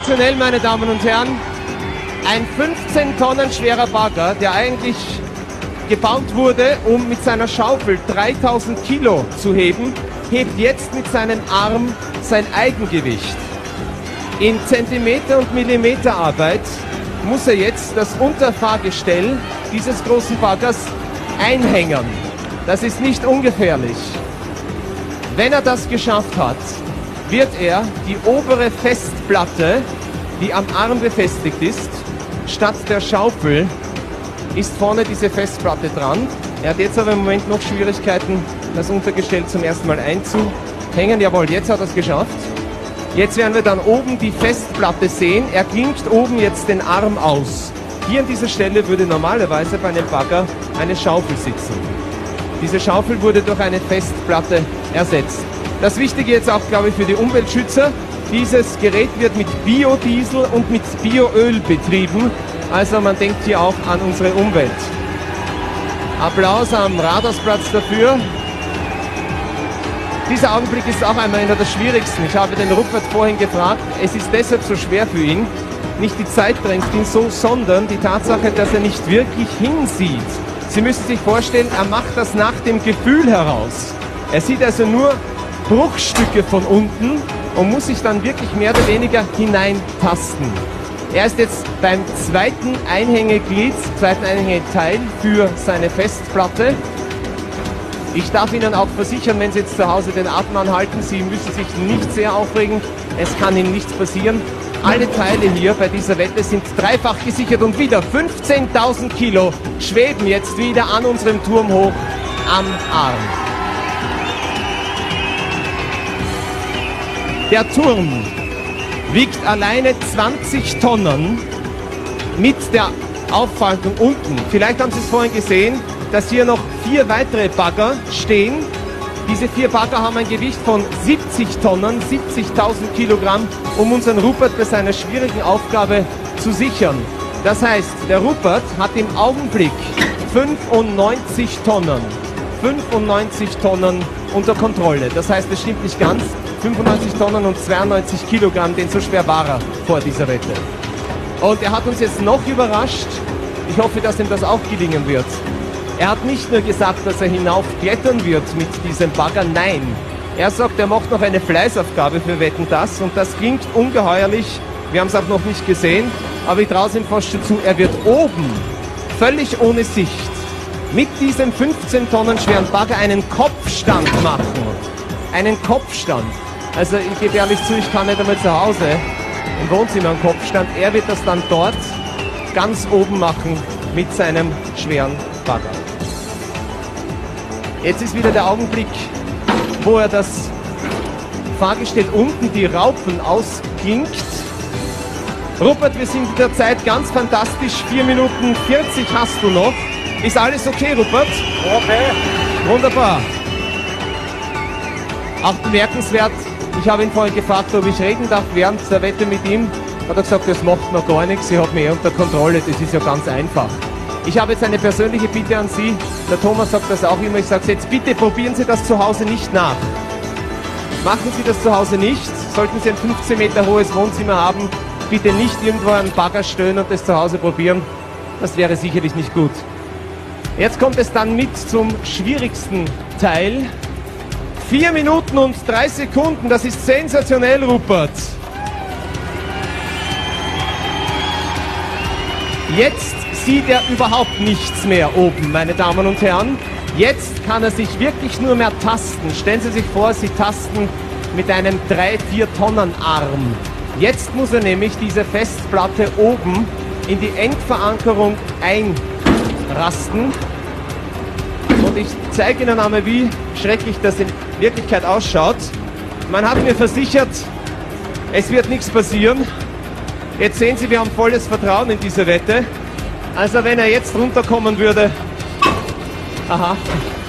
Sensationell, meine Damen und Herren. Ein 15 Tonnen schwerer Bagger, der eigentlich gebaut wurde, um mit seiner Schaufel 3000 Kilo zu heben, hebt jetzt mit seinem Arm sein Eigengewicht. In Zentimeter- und Millimeterarbeit muss er jetzt das Unterfahrgestell dieses großen Baggers einhängen. Das ist nicht ungefährlich. Wenn er das geschafft hat, wird er die obere Festplatte, die am Arm befestigt ist, statt der Schaufel, ist vorne diese Festplatte dran. Er hat jetzt aber im Moment noch Schwierigkeiten, das Untergestell zum ersten Mal einzuhängen. Jawohl, jetzt hat er es geschafft. Jetzt werden wir dann oben die Festplatte sehen. Er klinkt oben jetzt den Arm aus. Hier an dieser Stelle würde normalerweise bei einem Bagger eine Schaufel sitzen. Diese Schaufel wurde durch eine Festplatte ersetzt. Das Wichtige jetzt auch, glaube ich, für die Umweltschützer: dieses Gerät wird mit Biodiesel und mit Bioöl betrieben. Also man denkt hier auch an unsere Umwelt. Applaus am Rathausplatz dafür. Dieser Augenblick ist auch einmal einer der schwierigsten. Ich habe den Rupert vorhin gefragt, es ist deshalb so schwer für ihn. Nicht die Zeit drängt ihn so, sondern die Tatsache, dass er nicht wirklich hinsieht. Sie müssen sich vorstellen, er macht das nach dem Gefühl heraus. Er sieht also nur Bruchstücke von unten und muss sich dann wirklich mehr oder weniger hineintasten. Er ist jetzt beim zweiten Einhängeglied, zweiten Einhängeteil für seine Festplatte. Ich darf Ihnen auch versichern, wenn Sie jetzt zu Hause den Atem anhalten, Sie müssen sich nicht sehr aufregen, es kann Ihnen nichts passieren. Alle Teile hier bei dieser Wette sind dreifach gesichert und wieder 15.000 Kilo schweben jetzt wieder an unserem Turm hoch am Arm. Der Turm wiegt alleine 20 Tonnen mit der Auffaltung unten. Vielleicht haben Sie es vorhin gesehen, dass hier noch 4 weitere Bagger stehen. Diese 4 Bagger haben ein Gewicht von 70 Tonnen, 70.000 Kilogramm, um unseren Rupert bei seiner schwierigen Aufgabe zu sichern. Das heißt, der Rupert hat im Augenblick 95 Tonnen unter Kontrolle. Das heißt, es stimmt nicht ganz. 95 Tonnen und 92 Kilogramm, denn so schwer war er vor dieser Wette. Und er hat uns jetzt noch überrascht. Ich hoffe, dass ihm das auch gelingen wird. Er hat nicht nur gesagt, dass er hinaufklettern wird mit diesem Bagger, nein. Er sagt, er macht noch eine Fleißaufgabe für Wetten, das. Und das klingt ungeheuerlich. Wir haben es auch noch nicht gesehen. Aber ich traue es ihm fast schon zu, er wird oben, völlig ohne Sicht, mit diesem 15 Tonnen schweren Bagger einen Kopfstand machen. Einen Kopfstand. Also ich gebe ehrlich zu, ich kann nicht einmal zu Hause im Wohnzimmer einen Kopfstand. Er wird das dann dort ganz oben machen mit seinem schweren Bagger. Jetzt ist wieder der Augenblick, wo er das Fahrgestell unten, die Raupen, ausklinkt. Rupert, wir sind in der Zeit ganz fantastisch. 4 Minuten 40 hast du noch. Ist alles okay, Rupert? Okay. Wunderbar. Auch bemerkenswert, ich habe ihn vorhin gefragt, ob ich reden darf während der Wette mit ihm. Hat er gesagt, das macht mir gar nichts, ich habe mich unter Kontrolle, das ist ja ganz einfach. Ich habe jetzt eine persönliche Bitte an Sie. Der Thomas sagt das auch immer. Ich sage jetzt, bitte probieren Sie das zu Hause nicht nach. Machen Sie das zu Hause nicht. Sollten Sie ein 15 Meter hohes Wohnzimmer haben, bitte nicht irgendwo einen Bagger stellen und das zu Hause probieren. Das wäre sicherlich nicht gut. Jetzt kommt es dann mit zum schwierigsten Teil. 4 Minuten und 3 Sekunden. Das ist sensationell, Rupert. Jetzt sieht er überhaupt nichts mehr oben, meine Damen und Herren. Jetzt kann er sich wirklich nur mehr tasten. Stellen Sie sich vor, Sie tasten mit einem 3-4 Tonnen Arm. Jetzt muss er nämlich diese Festplatte oben in die Endverankerung einrasten. Und ich zeige Ihnen einmal, wie schrecklich das in Wirklichkeit ausschaut. Man hat mir versichert, es wird nichts passieren. Jetzt sehen Sie, wir haben volles Vertrauen in diese Wette. Also wenn er jetzt runterkommen würde, aha,